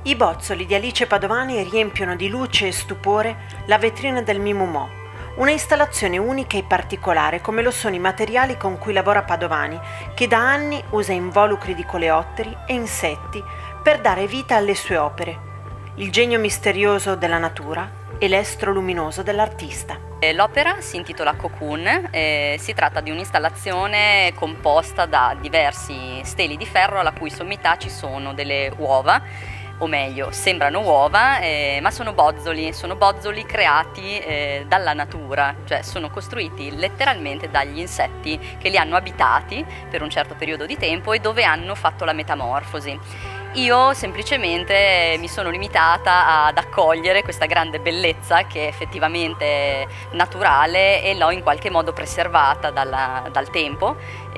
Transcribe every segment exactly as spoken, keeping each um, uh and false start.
I bozzoli di Alice Padovani riempiono di luce e stupore la vetrina del Mimumò, una installazione unica e particolare come lo sono i materiali con cui lavora Padovani, che da anni usa involucri di coleotteri e insetti per dare vita alle sue opere, il genio misterioso della natura e l'estro luminoso dell'artista. L'opera si intitola Cocoon, eh, si tratta di un'installazione composta da diversi steli di ferro alla cui sommità ci sono delle uova, o meglio, sembrano uova, eh, ma sono bozzoli, sono bozzoli creati eh, dalla natura, cioè sono costruiti letteralmente dagli insetti che li hanno abitati per un certo periodo di tempo e dove hanno fatto la metamorfosi. Io semplicemente mi sono limitata ad accogliere questa grande bellezza che è effettivamente naturale e l'ho in qualche modo preservata dalla, dal tempo,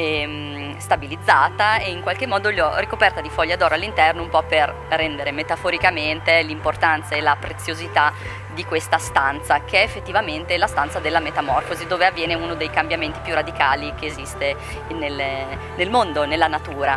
e, stabilizzata e in qualche modo li ho ricoperta di foglia d'oro all'interno un po' per rendere metaforicamente l'importanza e la preziosità di questa stanza, che è effettivamente la stanza della metamorfosi, dove avviene uno dei cambiamenti più radicali che esiste nel, nel mondo, nella natura.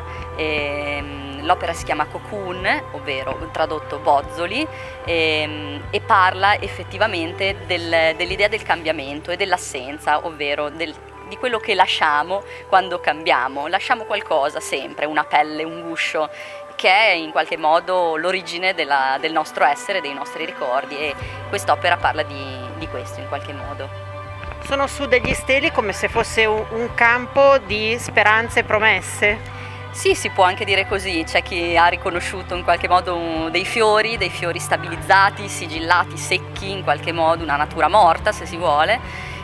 E, L'opera si chiama Cocoon, ovvero tradotto bozzoli, e, e parla effettivamente del, dell'idea del cambiamento e dell'assenza, ovvero del, di quello che lasciamo quando cambiamo. Lasciamo qualcosa sempre, una pelle, un guscio, che è in qualche modo l'origine del nostro essere, dei nostri ricordi, e quest'opera parla di, di questo in qualche modo. Sono su degli steli come se fosse un, un campo di speranze e promesse? Sì, si può anche dire così, c'è chi ha riconosciuto in qualche modo dei fiori, dei fiori stabilizzati, sigillati, secchi, in qualche modo una natura morta se si vuole,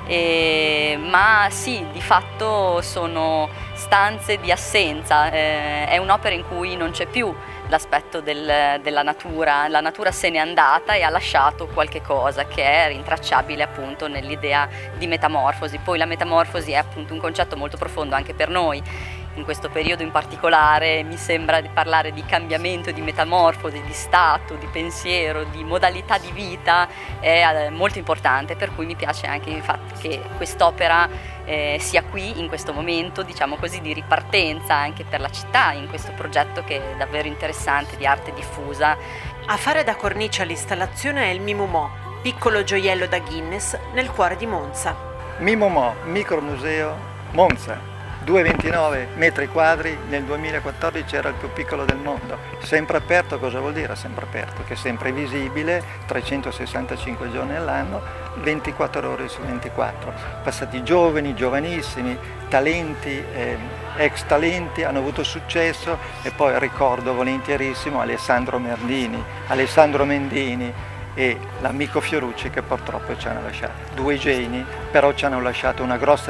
e, ma sì, di fatto sono stanze di assenza, eh, è un'opera in cui non c'è più l'aspetto del, della natura, la natura se n'è andata e ha lasciato qualche cosa che è rintracciabile appunto nell'idea di metamorfosi. Poi la metamorfosi è appunto un concetto molto profondo anche per noi. In questo periodo in particolare mi sembra di parlare di cambiamento, di metamorfosi, di stato, di pensiero, di modalità di vita è molto importante, per cui mi piace anche il fatto che quest'opera eh, sia qui in questo momento, diciamo così, di ripartenza anche per la città, in questo progetto che è davvero interessante di arte diffusa. A fare da cornice all'installazione è il Mimumò, piccolo gioiello da Guinness nel cuore di Monza. Mimumò, micromuseo, Monza. duecentoventinove metri quadri, nel duemilaquattordici era il più piccolo del mondo. Sempre aperto, cosa vuol dire sempre aperto? Che è sempre visibile, trecentosessantacinque giorni all'anno, ventiquattro ore su ventiquattro. Passati giovani, giovanissimi, talenti, eh, ex talenti, hanno avuto successo, e poi ricordo volentierissimo Alessandro Merdini, Alessandro Mendini e l'amico Fiorucci, che purtroppo ci hanno lasciato. Due geni, però ci hanno lasciato una grossa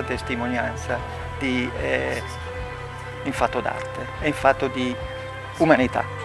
testimonianza Di, eh, in fatto d'arte e in fatto di umanità.